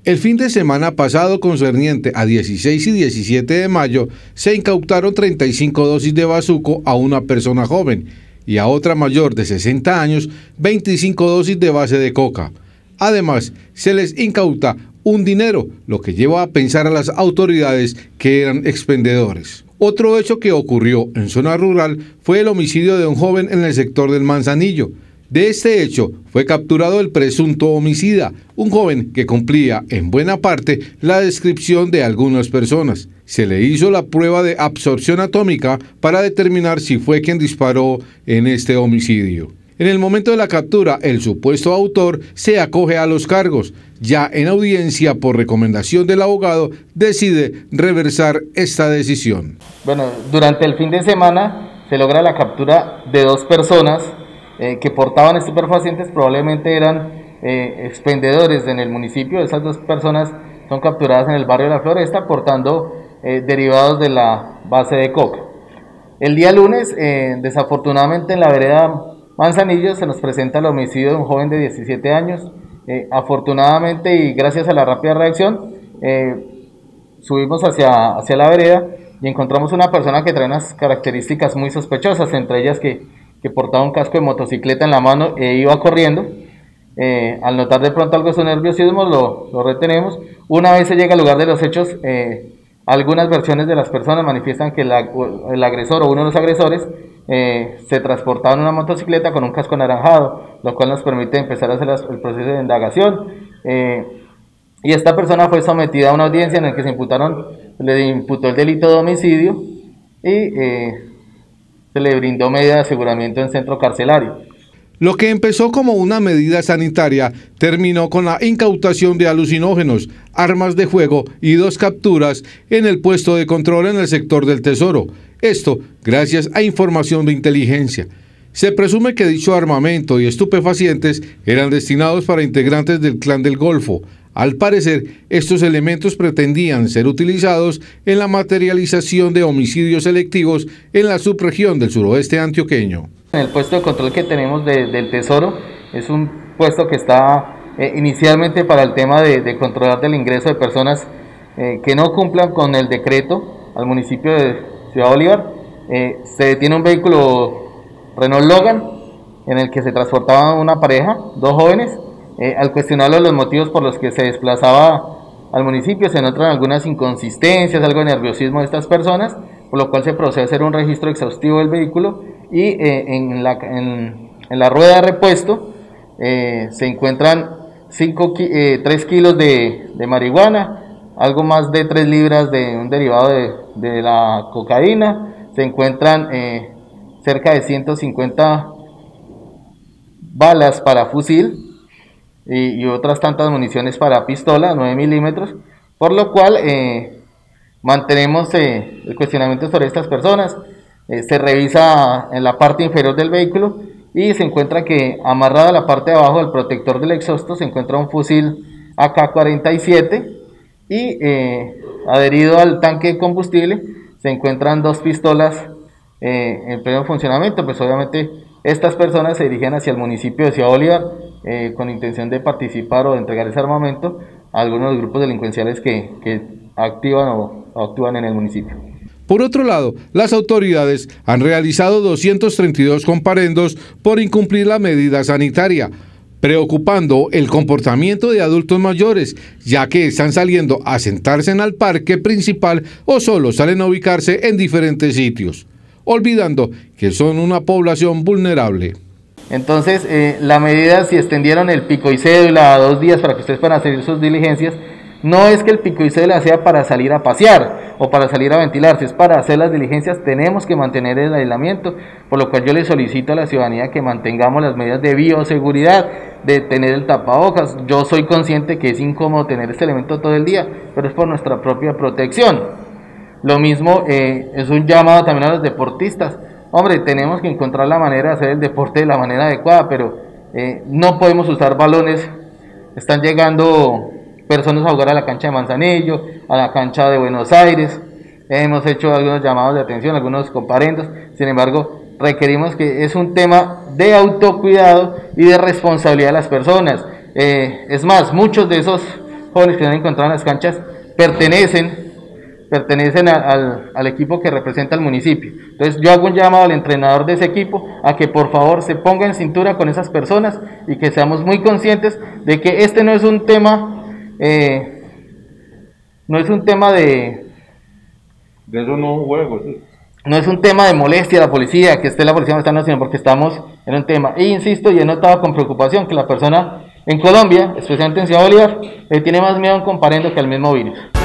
El fin de semana pasado, concerniente a 16 y 17 de mayo, se incautaron 35 dosis de bazuco a una persona joven y a otra mayor de 60 años 25 dosis de base de coca. Además, se les incauta un dinero, lo que lleva a pensar a las autoridades que eran expendedores. Otro hecho que ocurrió en zona rural fue el homicidio de un joven en el sector del Manzanillo. De este hecho fue capturado el presunto homicida, un joven que cumplía en buena parte la descripción de algunas personas. Se le hizo la prueba de absorción atómica para determinar si fue quien disparó en este homicidio. En el momento de la captura, el supuesto autor se acoge a los cargos. Ya en audiencia, por recomendación del abogado, decide reversar esta decisión. Bueno, durante el fin de semana se logra la captura de dos personas que portaban estupefacientes, probablemente eran expendedores en el municipio. Esas dos personas son capturadas en el barrio de La Floresta portando derivados de la base de coca. El día lunes, desafortunadamente en la vereda Manzanillo se nos presenta el homicidio de un joven de 17 años. Afortunadamente y gracias a la rápida reacción, subimos hacia la vereda y encontramos una persona que trae unas características muy sospechosas, entre ellas que portaba un casco de motocicleta en la mano e iba corriendo. Al notar de pronto algo de su nerviosismo, lo retenemos. Una vez se llega al lugar de los hechos, algunas versiones de las personas manifiestan que el agresor o uno de los agresores se transportaba en una motocicleta con un casco anaranjado, lo cual nos permite empezar a hacer el proceso de indagación. Y esta persona fue sometida a una audiencia en la que le imputó el delito de homicidio y se le brindó medida de aseguramiento en centro carcelario. Lo que empezó como una medida sanitaria terminó con la incautación de alucinógenos, armas de fuego y 2 capturas en el puesto de control en el sector del Tesoro. Esto gracias a información de inteligencia. Se presume que dicho armamento y estupefacientes eran destinados para integrantes del Clan del Golfo. Al parecer, estos elementos pretendían ser utilizados en la materialización de homicidios selectivos en la subregión del suroeste antioqueño. El puesto de control que tenemos del Tesoro es un puesto que está inicialmente para el tema de controlar el ingreso de personas que no cumplan con el decreto al municipio de Ciudad Bolívar. Se detiene un vehículo Renault Logan en el que se transportaba una pareja, 2 jóvenes. Al cuestionarlo los motivos por los que se desplazaba al municipio, se notan algunas inconsistencias, algo de nerviosismo de estas personas, por lo cual se procede a hacer un registro exhaustivo del vehículo y en la rueda de repuesto se encuentran 3 kilos de marihuana, algo más de 3 libras de un derivado de la cocaína, se encuentran cerca de 150 balas para fusil y otras tantas municiones para pistola 9 milímetros, por lo cual mantenemos el cuestionamiento sobre estas personas. Se revisa en la parte inferior del vehículo y se encuentra que amarrada a la parte de abajo del protector del exhausto se encuentra un fusil AK-47 y adherido al tanque de combustible se encuentran 2 pistolas en pleno funcionamiento. Pues obviamente estas personas se dirigen hacia el municipio de Ciudad Bolívar con intención de participar o de entregar ese armamento a algunos de los grupos delincuenciales que activan o actúan en el municipio. Por otro lado, las autoridades han realizado 232 comparendos por incumplir la medida sanitaria, preocupando el comportamiento de adultos mayores, ya que están saliendo a sentarse en el parque principal o solo salen a ubicarse en diferentes sitios, olvidando que son una población vulnerable. Entonces, la medida, si extendieron el pico y cédula a 2 días para que ustedes puedan hacer sus diligencias, no es que el pico y cédula sea para salir a pasear o para salir a ventilarse, es para hacer las diligencias. Tenemos que mantener el aislamiento, por lo cual yo le solicito a la ciudadanía que mantengamos las medidas de bioseguridad, de tener el tapabocas. Yo soy consciente que es incómodo tener este elemento todo el día, pero es por nuestra propia protección. Lo mismo es un llamado también a los deportistas. Hombre, tenemos que encontrar la manera de hacer el deporte de la manera adecuada, pero no podemos usar balones. Están llegando personas a jugar a la cancha de Manzanillo, a la cancha de Buenos Aires. Hemos hecho algunos llamados de atención, algunos comparendos. Sin embargo, requerimos que es un tema de autocuidado y de responsabilidad de las personas. Es más, muchos de esos jóvenes que se han encontrado en las canchas pertenecen al equipo que representa al municipio. Entonces yo hago un llamado al entrenador de ese equipo a que por favor se ponga en cintura con esas personas y que seamos muy conscientes de que este no es un tema, de eso no juego, sí. No es un tema de molestia a la policía, que esté la policía molestando, sino porque estamos en un tema. E insisto, y he notado con preocupación que la persona en Colombia, especialmente en Ciudad Bolívar, tiene más miedo a un comparendo que al mismo virus.